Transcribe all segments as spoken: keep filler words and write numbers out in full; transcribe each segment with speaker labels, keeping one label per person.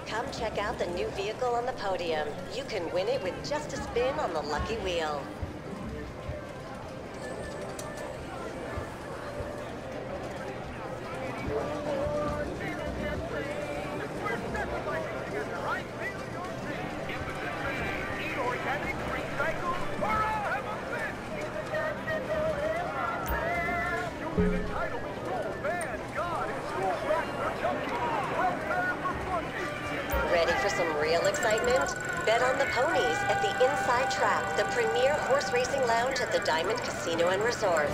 Speaker 1: Come check out the new vehicle on the podium. You can win it with just a spin on the lucky wheel. Ready for some real excitement? Bet on the ponies at the Inside Track, the premier horse racing lounge at the Diamond Casino and Resort.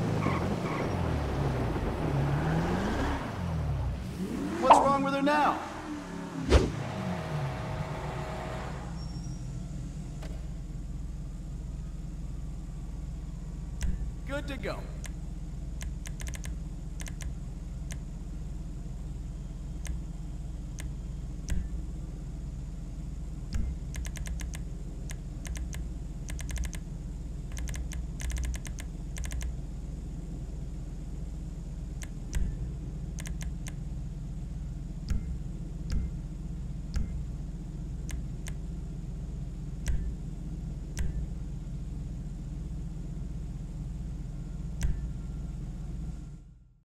Speaker 2: What's wrong with her now?